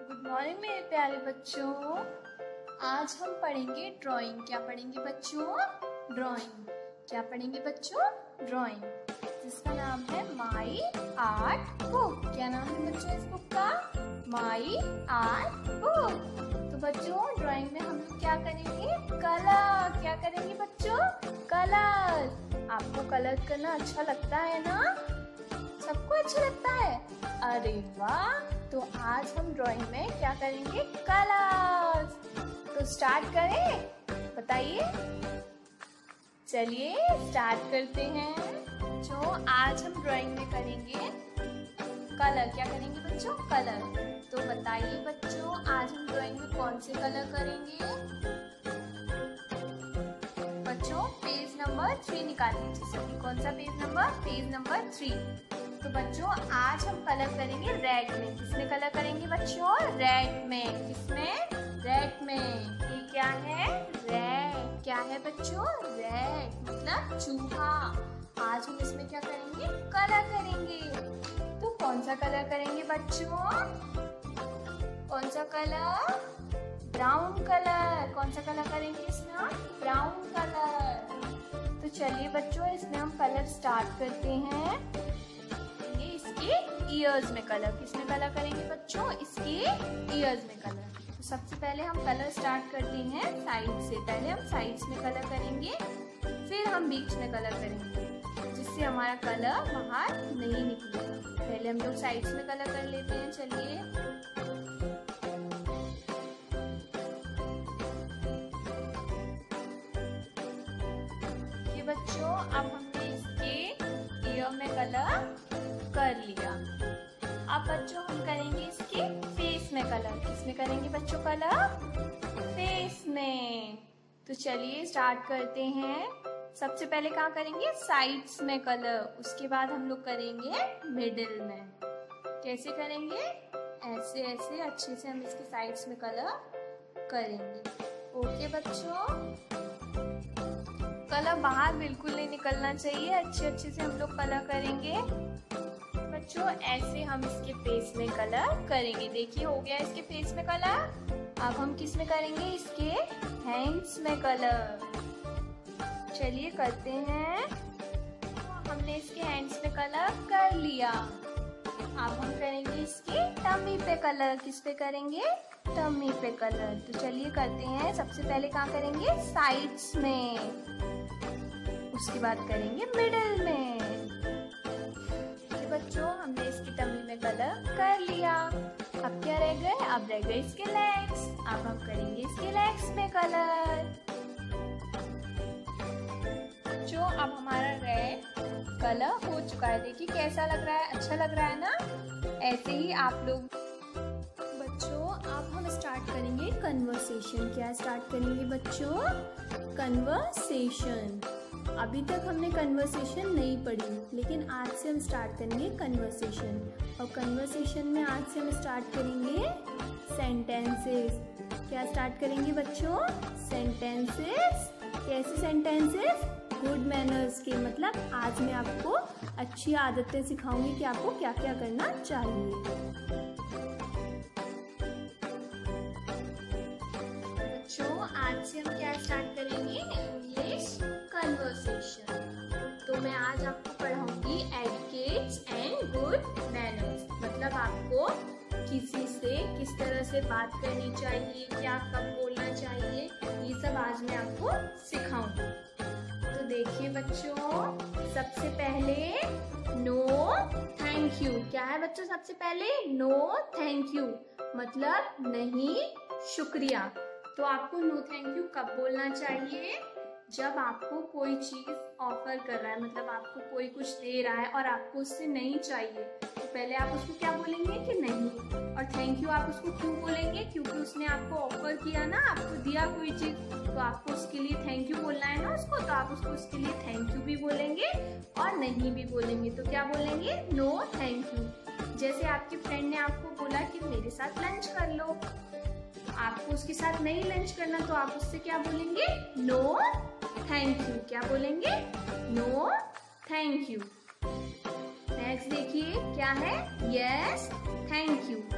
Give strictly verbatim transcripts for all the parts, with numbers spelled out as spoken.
Good morning मेरे प्यारे बच्चों। आज हम पढ़ेंगे ड्राइंग। क्या पढ़ेंगे बच्चों? ड्राइंग। क्या पढ़ेंगे बच्चों? ड्राइंग, जिसका नाम है माई आर्ट बुक। क्या नाम है बच्चों इस बुक का? My art book. तो बच्चों ड्राइंग में हम लोग क्या करेंगे? कलर। क्या करेंगे बच्चों? कलर। आपको कलर करना अच्छा लगता है ना? सबको अच्छा लगता है? अरे वाह! तो आज हम ड्राइंग में क्या करेंगे? कलर्स। तो स्टार्ट करें? बताइए। चलिए स्टार्ट करते हैं। जो आज हम ड्राइंग में करेंगे कलर। क्या करेंगे बच्चों? कलर। तो बताइए बच्चों, आज हम ड्राइंग में कौन से कलर करेंगे? बच्चों पेज नंबर थ्री निकाल लीजिए सभी। कौन सा page number? Page number three. तो बच्चों आज हम कलर करेंगे रेड में। किसमें कलर करेंगे बच्चों? रेड में। किसमें? रेड में। ये क्या है? रेड। क्या है बच्चों? रेड मतलब चूहा। आज हम इसमें क्या करेंगे? कलर करेंगे। तो कौन सा कलर करेंगे बच्चों? कौन सा कलर? Brown colour. कौन सा कलर करेंगे इसमें हम? Brown colour. तो चलिए बच्चों इसमें हम कलर स्टार्ट करते हैं। ईयर्स में कलर। किसमें कलर करेंगे बच्चों? इसके ईयर्स में कलर। तो सबसे पहले हम कलर स्टार्ट करते हैं साइड से। पहले हम साइड्स में कलर करेंगे, फिर हम बीच में कलर करेंगे, जिससे हमारा कलर बाहर नहीं निकलेगा। पहले हम लोग साइड्स में कलर कर लेते हैं। चलिए ये बच्चों अब हमने इसके ईयर में कलर कर लिया। अब बच्चों हम करेंगे इसके फेस में कलर। किसमें करेंगे बच्चों कलर? फेस में। तो चलिए स्टार्ट करते हैं। सबसे पहले कहाँ करेंगे? साइड्स में कलर। उसके बाद हम लोग करेंगे मिडिल में। कैसे करेंगे? ऐसे ऐसे अच्छे से हम इसके साइड्स में कलर करेंगे। ओके बच्चों, कलर बाहर बिल्कुल नहीं निकलना चाहिए। अच्छे अच्छे से हम लोग कलर करेंगे बच्चों। ऐसे हम इसके फेस में कलर करेंगे। देखिए हो गया इसके फेस में कलर। अब हम किस में करेंगे? इसके हैंड्स में कलर। चलिए करते हैं। हमने इसके हैंड्स में कलर कर लिया। अब हम करेंगे इसके टमी पे कलर। किस पे करेंगे? टमी पे कलर। तो चलिए करते हैं। सबसे पहले कहाँ करेंगे? साइड्स में। उसके बाद करेंगे मिडिल में। बच्चों हमने इसकी टमी में कलर कर लिया। अब क्या रह गए? अब रह गए इसके लेग्स। अब हम करेंगे इसके लेग्स में कलर। जो अब हमारा रेड कलर हो चुका है। देखिए कैसा लग रहा है? अच्छा लग रहा है ना? ऐसे ही आप लोग बच्चों अब हम स्टार्ट करेंगे कन्वर्सेशन। क्या स्टार्ट करेंगे बच्चों? कन्वर्सेशन। अभी तक हमने कन्वर्सेशन नहीं पढ़ी, लेकिन आज से हम स्टार्ट करेंगे कन्वर्सेशन। और कन्वर्सेशन में आज से हम स्टार्ट करेंगे सेंटेंसेस। क्या स्टार्ट करेंगे बच्चों? सेंटेंसेस। कैसे सेंटेंसेस? गुड मैनर्स के। मतलब आज मैं आपको अच्छी आदतें सिखाऊंगी कि आपको क्या क्या करना चाहिए। बच्चों आज से हम क्या स्टार्ट करेंगे? English conversation. तो मैं आज आपको पढ़ाऊंगी एटिकेट्स एंड गुड मैनर्स। मतलब आपको किसी से किस तरह से बात करनी चाहिए, क्या कब बोलना चाहिए, ये सब आज मैं आपको सिखाऊंगी। तो देखिए बच्चों सबसे पहले नो थैंक यू। क्या है बच्चों? सबसे पहले नो थैंक यू मतलब नहीं शुक्रिया। तो आपको नो थैंक यू कब बोलना चाहिए? जब आपको कोई चीज ऑफर कर रहा है, मतलब आपको कोई कुछ दे रहा है और आपको उससे नहीं चाहिए, तो पहले आप उसको क्या बोलेंगे कि नहीं। और थैंक यू आप उसको क्यों बोलेंगे? क्योंकि उसने आपको ऑफर किया ना, आपको दिया कोई चीज, तो आपको उसके लिए थैंक यू बोलना है ना उसको। तो आप उसको उसके लिए थैंक यू भी बोलेंगे और नहीं भी बोलेंगे। तो क्या बोलेंगे? No thank you. जैसे आपके फ्रेंड ने आपको बोला कि मेरे साथ लंच कर लो, आपको उसके साथ नहीं लंच करना, तो आप उससे क्या बोलेंगे? No thank you. क्या बोलेंगे? No thank you. नेक्स्ट देखिए क्या है? Yes thank you.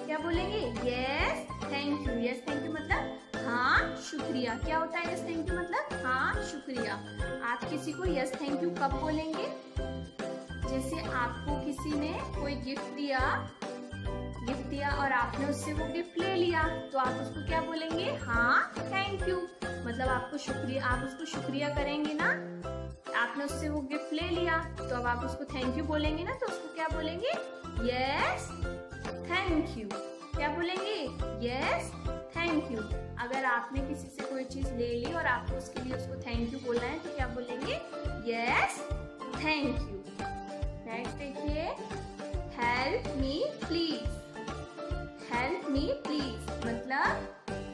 क्या बोलेंगे? Yes thank you. Yes thank you मतलब हाँ शुक्रिया। क्या होता है यस थैंक यू मतलब? हाँ शुक्रिया। आप किसी को यस थैंक यू कब बोलेंगे? जैसे आपको किसी ने कोई गिफ्ट दिया गिफ्ट दिया और आपने उससे वो गिफ्ट ले लिया, तो आप उसको क्या बोलेंगे? हाँ थैंक यू। मतलब आपको शुक्रिया, आप उसको शुक्रिया करेंगे ना। आपने उससे वो गिफ्ट ले लिया तो अब आप उसको थैंक यू बोलेंगे ना, तो उसको क्या बोलेंगे? Yes thank you. क्या बोलेंगे? Yes thank you. अगर आपने किसी से कोई चीज ले ली और आपको उसके लिए उसको थैंक यू बोलना है तो क्या बोलेंगे? Yes thank you. नेक्स्ट देखिए, help me please. Help me please मतलब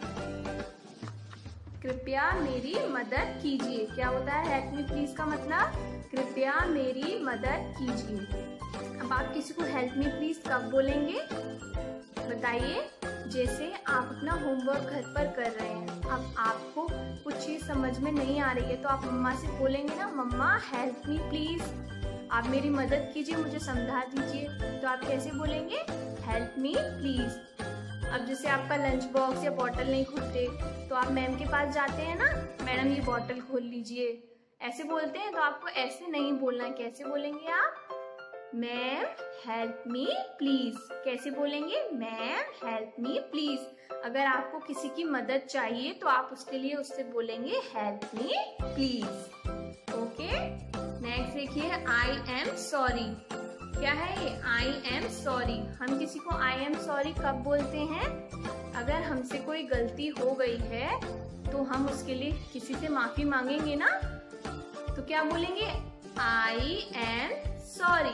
कृपया मेरी मदद कीजिए। क्या होता है हेल्प मी प्लीज का मतलब? कृपया मेरी मदद कीजिए। अब आप किसी को हेल्प मी प्लीज कब बोलेंगे बताइए? जैसे आप अपना होमवर्क घर पर कर रहे हैं, अब आपको कुछ चीज समझ में नहीं आ रही है तो आप मम्मा से बोलेंगे ना, मम्मा हेल्प मी प्लीज, आप मेरी मदद कीजिए, मुझे समझा दीजिए। तो आप कैसे बोलेंगे? Help me please. अब जैसे आपका लंच बॉक्स या बॉटल नहीं खुलते तो आप मैम के पास जाते हैं ना, मैडम ये बॉटल खोल लीजिए, ऐसे बोलते हैं। तो आपको ऐसे नहीं बोलना है। कैसे बोलेंगे आप? Ma'am help me please. कैसे बोलेंगे? Ma'am help me please. अगर आपको किसी की मदद चाहिए तो आप उसके लिए उससे बोलेंगे help me please. Okay, next देखिए, आई एम सॉरी। क्या है ये? I am sorry. हम किसी को आई एम सॉरी कब बोलते हैं? अगर हमसे कोई गलती हो गई है तो हम उसके लिए किसी से माफी मांगेंगे ना, तो क्या बोलेंगे? I am sorry.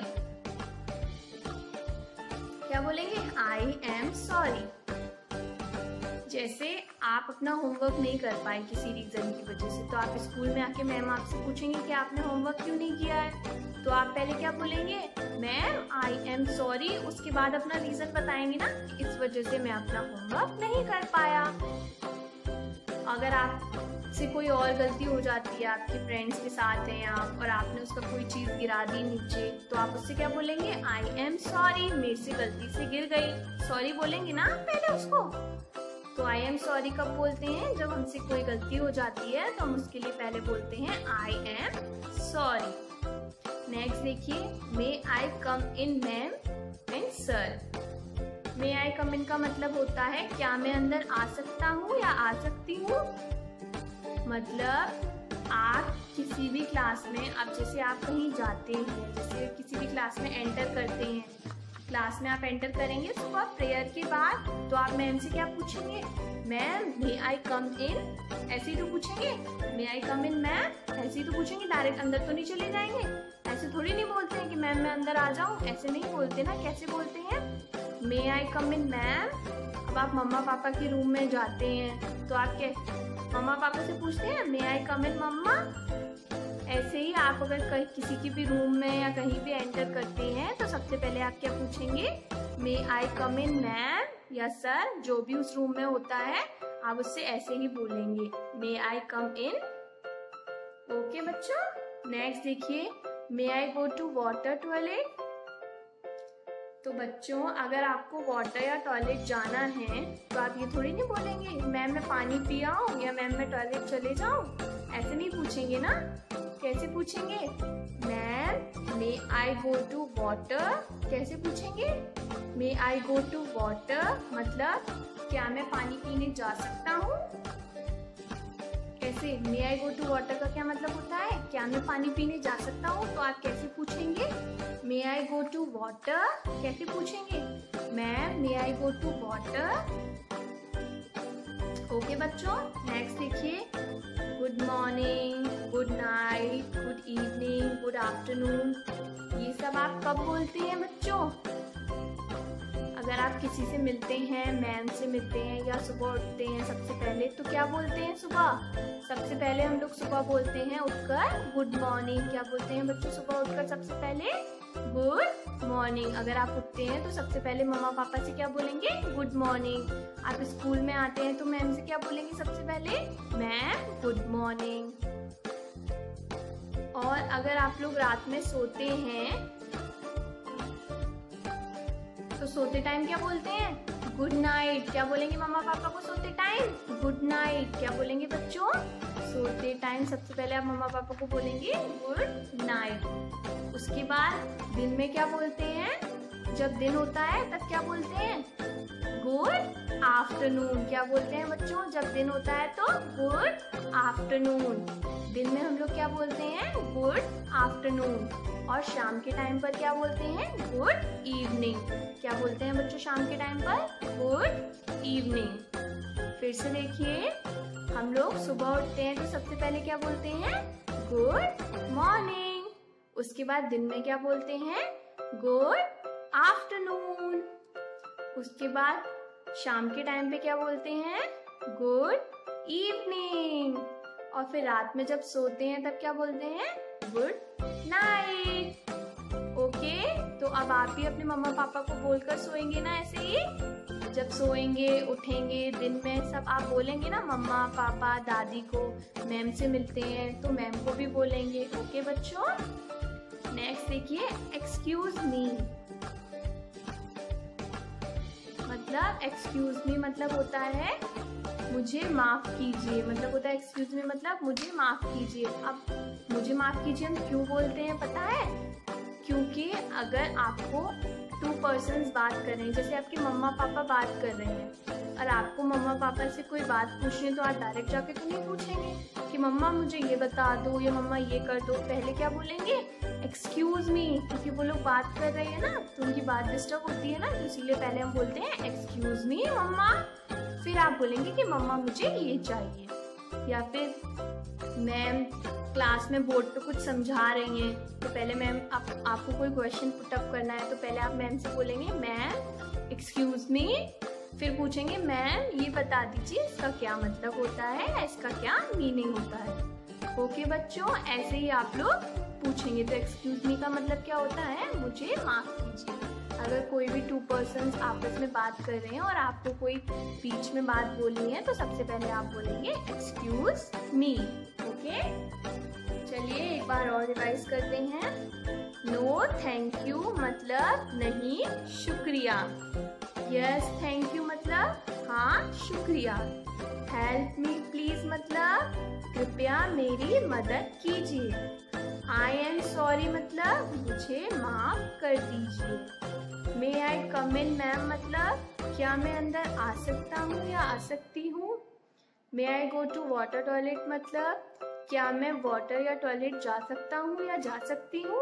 क्या बोलेंगे? I am sorry. जैसे आप अपना होमवर्क नहीं कर पाए किसी रीजन की वजह से, तो आप स्कूल में आके मैम आपसे पूछेंगे कि आपने होमवर्क क्यों नहीं किया है, तो आप पहले क्या बोलेंगे? Ma'am I am sorry. उसके बाद अपना रीजन बताएंगे ना, इस वजह से मैं अपना होमवर्क नहीं कर पाया। अगर आपसे कोई और गलती हो जाती है, आपके फ्रेंड्स के साथ हैं आप और आपने उसका कोई चीज गिरा दी नीचे, तो आप उससे क्या बोलेंगे? आई एम सॉरी, मेरे से गलती से गिर गई। सॉरी बोलेंगे ना पहले उसको। तो आई एम सॉरी कब बोलते हैं? जब हमसे कोई गलती हो जाती है तो हम उसके लिए पहले बोलते हैं आई एम सॉरी। नेक्स्ट देखिए, may I come in ma'am and sir. May I come in का मतलब होता है क्या मैं अंदर आ सकता हूँ या आ सकती हूँ। मतलब आप किसी भी क्लास में, अब जैसे आप कहीं जाते हैं, जैसे किसी भी क्लास में एंटर करते हैं, क्लास में आप एंटर करेंगे सुबह प्रेयर के बाद, तो आप मैम से क्या पूछेंगे? Ma'am may I come in. ऐसे ही तो पूछेंगे, may I come in ma'am, ऐसे ही तो पूछेंगे। डायरेक्ट अंदर तो नहीं चले जाएंगे। ऐसे थोड़ी नहीं बोलते हैं कि मैम मैं अंदर आ जाऊं, ऐसे नहीं बोलते ना। कैसे बोलते हैं? May I come in ma'am. अब आप मम्मा पापा के रूम में जाते हैं तो आप क्या मम्मा पापा से पूछते हैं मे आई कम इन मम्मा। ऐसे ही आप अगर कहीं किसी की भी रूम में या कहीं भी एंटर करते हैं तो सबसे पहले आप क्या पूछेंगे? May I come in ma'am या सर, जो भी उस रूम में होता है आप उससे ऐसे ही बोलेंगे, मे आई कम इन। ओके बच्चों, नेक्स्ट देखिए, may I go to water toilet. तो बच्चों अगर आपको वाटर या टॉयलेट जाना है तो आप ये थोड़ी नहीं बोलेंगे मैम मैं पानी पी आऊं या मैम मैं टॉयलेट चले जाऊं। ऐसे नहीं पूछेंगे ना। कैसे पूछेंगे? Ma'am may I go to water. कैसे पूछेंगे? May I go to water मतलब क्या मैं पानी पीने जा सकता हूँ। कैसे? मे आई गो टू वाटर का क्या मतलब होता है? क्या मैं पानी पीने जा सकता हूँ। तो आप कैसे पूछेंगे? May I go to water. कैसे पूछेंगे? Ma'am may I go to water. Okay बच्चों, नेक्स्ट देखिए, good morning, good night, good evening, good afternoon, ये सब आप कब बोलते हैं बच्चों? अगर आप किसी से मिलते हैं, मैम से मिलते हैं या सुबह उठते हैं सबसे पहले, तो क्या बोलते हैं सुबह? सबसे पहले हम लोग सुबह बोलते हैं उठकर गुड मॉर्निंग। क्या बोलते हैं बच्चों सुबह उठकर सबसे पहले? Good morning. अगर आप उठते हैं तो सबसे पहले मम्मा पापा से क्या बोलेंगे? Good morning. आप स्कूल में आते हैं तो मैम से क्या बोलेंगे सबसे पहले? Ma'am good morning. और अगर आप लोग रात में सोते हैं तो सोते टाइम क्या बोलते हैं? Good night. क्या बोलेंगे मम्मा पापा को सोते टाइम? Good night. क्या बोलेंगे बच्चों? सोते टाइम सबसे पहले आप मम्मा पापा को बोलेंगे गुड नाइट। उसके बाद दिन में क्या बोलते हैं? जब दिन होता है तब क्या बोलते हैं? Good afternoon. क्या बोलते हैं बच्चों? जब दिन होता है तो गुड आफ्टरनून। दिन में हम लोग क्या बोलते हैं? Good afternoon. और शाम के टाइम पर क्या बोलते हैं? Good evening. क्या बोलते हैं बच्चों शाम के टाइम पर? Good evening. फिर से देखिए, हम लोग सुबह उठते हैं तो सबसे पहले क्या बोलते हैं? Good morning. उसके बाद दिन में क्या बोलते हैं? Good afternoon. उसके बाद शाम के टाइम पे क्या बोलते हैं? Good evening. और फिर रात में जब सोते हैं तब क्या बोलते हैं? Good night. ओके, तो अब आप भी अपने मम्मा पापा को बोलकर सोएंगे ना ऐसे ही? जब सोएंगे उठेंगे दिन में सब आप बोलेंगे ना, मम्मा पापा दादी को मैम से मिलते हैं तो मैम को भी बोलेंगे। ओके बच्चों, नेक्स्ट देखिए, एक्सक्यूज मी। मतलब एक्सक्यूज मी मतलब होता है मुझे माफ कीजिए। मतलब होता है एक्सक्यूज मी मतलब मुझे माफ कीजिए। अब मुझे माफ कीजिए हम क्यों बोलते हैं पता है? क्योंकि अगर आपको टू पर्सन्स बात कर रहे हैं, जैसे आपके मम्मा पापा बात कर रहे हैं और आपको मम्मा पापा से कोई बात पूछनी है तो आप डायरेक्ट जाके तो नहीं पूछेंगे कि मम्मा मुझे ये बता दो या मम्मा ये कर दो। पहले क्या बोलेंगे? एक्सक्यूज मी, क्योंकि वो लोग बात कर रहे हैं ना तो उनकी बात डिस्टर्ब होती है ना, तो इसीलिए पहले हम बोलते हैं एक्सक्यूज मी मम्मा। फिर आप बोलेंगे कि मम्मा मुझे ये चाहिए। या फिर मैम क्लास में बोर्ड पे कुछ समझा रही हैं तो पहले मैम आप, आपको कोई क्वेश्चन पुटअप करना है तो पहले आप मैम से बोलेंगे मैम एक्सक्यूज मी। फिर पूछेंगे मैम ये बता दीजिए इसका क्या मतलब होता है, इसका क्या मीनिंग होता है। ओके बच्चों, ऐसे ही आप लोग पूछेंगे। तो एक्सक्यूज मी का मतलब क्या होता है? मुझे माफ कीजिए। अगर कोई भी टू पर्सन्स आपस में बात कर रहे हैं और आपको कोई बीच में बात बोलनी है तो सबसे पहले आप बोलेंगे एक्सक्यूज मी। ओके, चलिए एक बार और रिवाइज करते हैं। नो थैंक यू मतलब नहीं शुक्रिया। यस थैंक यू मतलब हाँ शुक्रिया। हेल्प मी प्लीज मतलब कृपया मेरी मदद कीजिए। आई एम सॉरी मतलब मुझे माफ कर दीजिए। मे आई कम इन मैम मतलब क्या मैं अंदर आ सकता हूँ या आ सकती हूँ। May I go to water toilet मतलब क्या मैं वाटर या टॉयलेट जा सकता हूँ या जा सकती हूँ।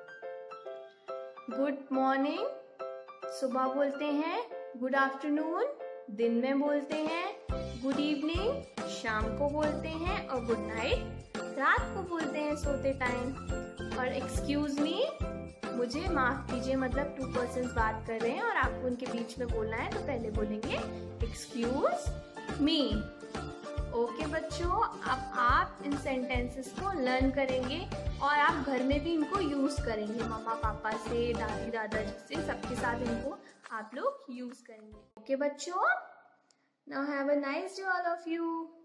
गुड मॉर्निंग सुबह बोलते हैं, गुड आफ्टरनून दिन में बोलते हैं, गुड इवनिंग शाम को बोलते हैं और गुड नाइट रात को बोलते हैं सोते टाइम। और एक्सक्यूज मी मुझे माफ कीजिए मतलब टू पर्सन्स बात कर रहे हैं और आपको उनके बीच में बोलना है तो पहले बोलेंगे एक्सक्यूज मी। ओके बच्चों, अब आप इन सेंटेंसेस को लर्न करेंगे और आप घर में भी इनको यूज करेंगे। मम्मा पापा से, दादी दादाजी से, सबके साथ इनको आप लोग यूज करेंगे। ओके बच्चों, now have a nice day all of you.